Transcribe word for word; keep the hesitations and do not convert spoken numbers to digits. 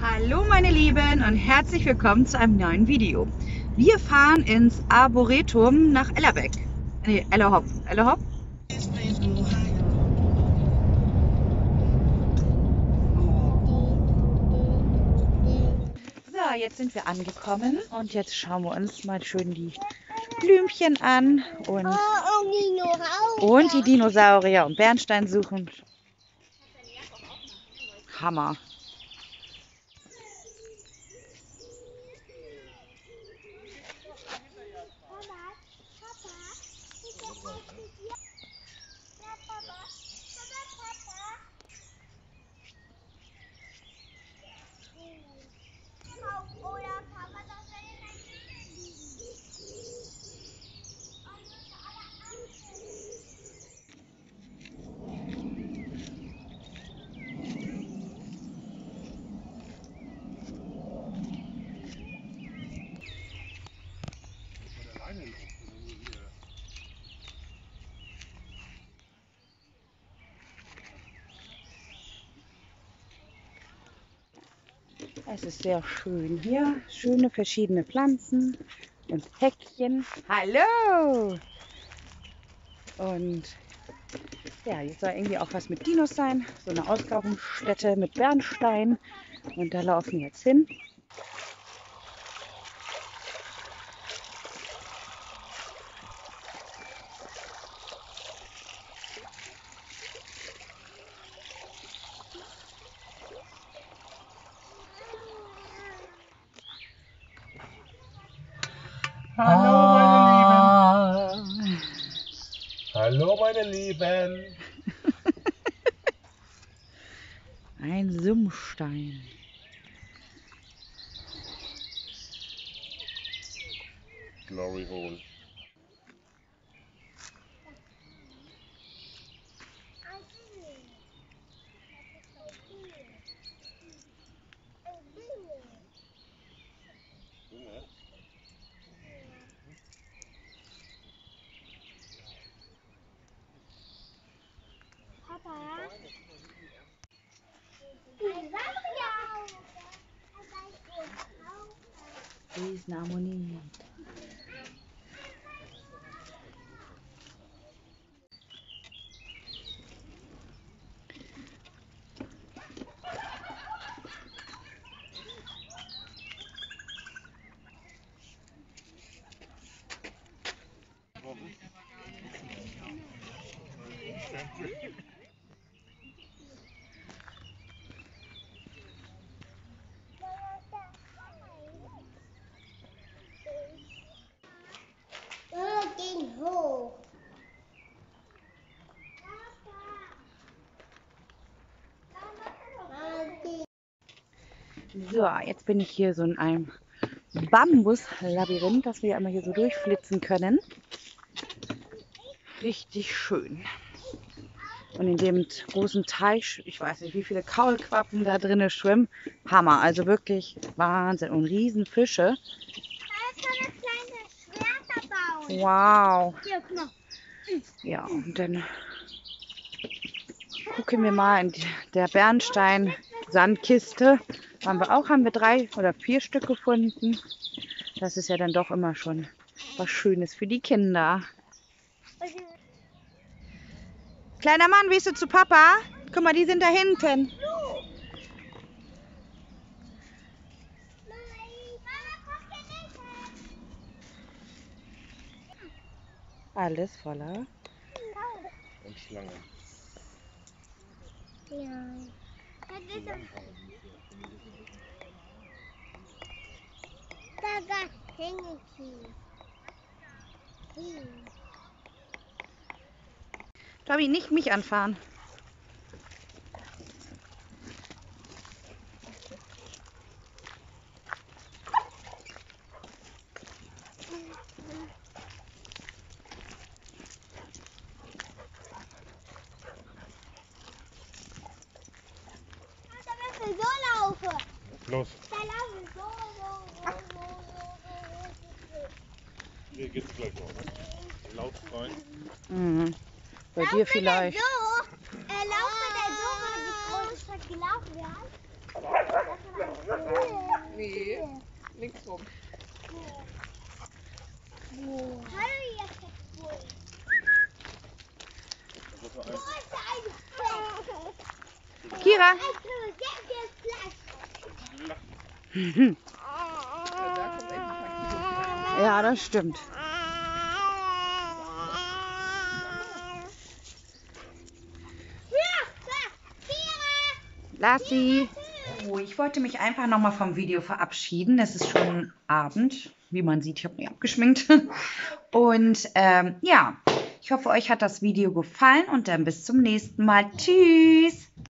Hallo meine Lieben und herzlich willkommen zu einem neuen Video. Wir fahren ins Arboretum nach Ellerbeck. Nee, Ellerhof. Ellerhof? So, jetzt sind wir angekommen und jetzt schauen wir uns mal schön die Blümchen an und, und die Dinosaurier und Bernstein suchen. Hammer. Es ist sehr schön hier. Schöne verschiedene Pflanzen und Häckchen. Hallo! Und ja, jetzt soll irgendwie auch was mit Dinos sein. So eine Ausgrabungsstätte mit Bernstein. Und da laufen wir jetzt hin. Hallo meine Lieben. Hallo meine Lieben. Ein Summstein. Glory Hole. Papa. Riesenharmonie. Ging hoch. So, jetzt bin ich hier so in einem Bambuslabyrinth, das wir einmal hier so durchflitzen können. Richtig schön. Und in dem großen Teich, ich weiß nicht, wie viele Kaulquappen da drinnen schwimmen. Hammer, also wirklich Wahnsinn. Und Riesenfische. Da kann man kleine Schwerter bauen. Wow. Hier, guck mal. Ja, und dann gucken wir mal in die, der Bernstein-Sandkiste. Haben wir auch, haben wir drei oder vier Stück gefunden. Das ist ja dann doch immer schon was Schönes für die Kinder. Kleiner Mann, willst du zu Papa? Guck mal, die sind da hinten. Alles voller. Und Schlangen. Ja. Da hängen sie. Tobi, nicht mich anfahren. Da müssen wir so laufen. Los, Da laufen wir so, so, so, so, so, so, so. hier geht's gleich noch. Laut rein. Mhm. Bei Laufen dir wir vielleicht. denn so? Äh, laufen wir denn so, wenn wir die große Stadt gelaufen werden? Kira! Ja, das stimmt. Lassi! Oh, ich wollte mich einfach nochmal vom Video verabschieden. Es ist schon Abend. Wie man sieht, ich habe mich abgeschminkt. Und ähm, ja, ich hoffe, euch hat das Video gefallen und dann bis zum nächsten Mal. Tschüss!